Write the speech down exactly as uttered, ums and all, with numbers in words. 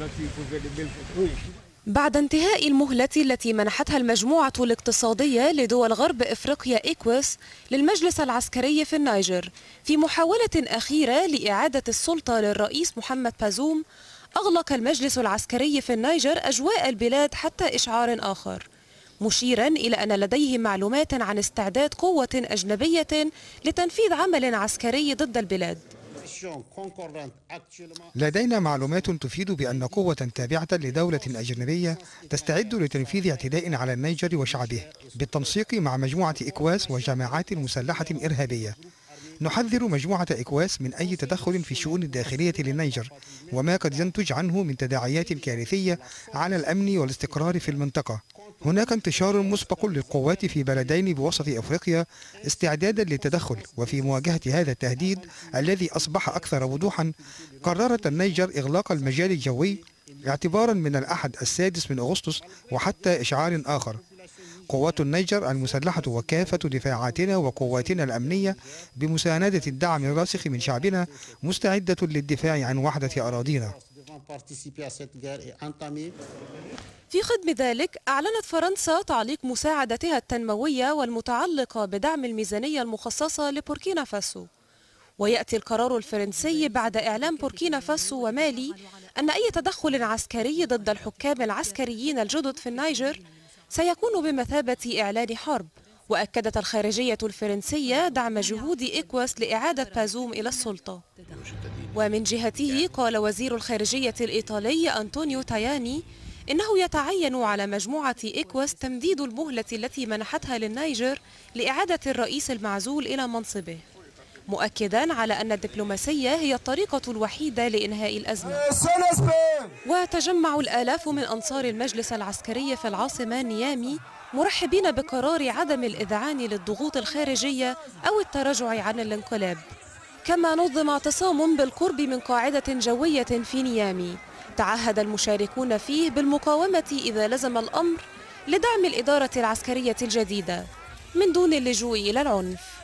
بعد انتهاء المهلة التي منحتها المجموعة الاقتصادية لدول غرب إفريقيا إيكوس للمجلس العسكري في النيجر في محاولة أخيرة لإعادة السلطة للرئيس محمد بازوم، أغلق المجلس العسكري في النيجر أجواء البلاد حتى إشعار آخر، مشيرا إلى أن لديه معلومات عن استعداد قوة أجنبية لتنفيذ عمل عسكري ضد البلاد. لدينا معلومات تفيد بأن قوة تابعة لدولة أجنبية تستعد لتنفيذ اعتداء على النيجر وشعبه بالتنسيق مع مجموعة إكواس وجماعات مسلحة إرهابية. نحذر مجموعة إكواس من أي تدخل في الشؤون الداخلية للنيجر وما قد ينتج عنه من تداعيات كارثية على الأمن والاستقرار في المنطقة. هناك انتشار مسبق للقوات في بلدين بوسط أفريقيا استعدادا للتدخل، وفي مواجهة هذا التهديد الذي أصبح أكثر وضوحا قررت النيجر إغلاق المجال الجوي اعتبارا من الأحد السادس من أغسطس وحتى إشعار آخر. قوات النيجر المسلحة وكافة دفاعاتنا وقواتنا الأمنية بمساندة الدعم الراسخ من شعبنا مستعدة للدفاع عن وحدة أراضينا. في خضم ذلك، أعلنت فرنسا تعليق مساعدتها التنموية والمتعلقة بدعم الميزانية المخصصة لبوركينا فاسو. ويأتي القرار الفرنسي بعد إعلام بوركينا فاسو ومالي أن أي تدخل عسكري ضد الحكام العسكريين الجدد في النيجر سيكون بمثابة إعلان حرب. وأكدت الخارجية الفرنسية دعم جهود إيكواس لإعادة بازوم إلى السلطة. ومن جهته قال وزير الخارجية الإيطالي أنطونيو تاياني إنه يتعين على مجموعة إيكواس تمديد المهلة التي منحتها للنيجر لإعادة الرئيس المعزول إلى منصبه، مؤكدا على أن الدبلوماسية هي الطريقة الوحيدة لإنهاء الأزمة. وتجمع الآلاف من أنصار المجلس العسكري في العاصمة نيامي مرحبين بقرار عدم الإذعان للضغوط الخارجية أو التراجع عن الانقلاب. كما نظم اعتصام بالقرب من قاعدة جوية في نيامي تعهد المشاركون فيه بالمقاومة إذا لزم الأمر لدعم الإدارة العسكرية الجديدة من دون اللجوء إلى العنف.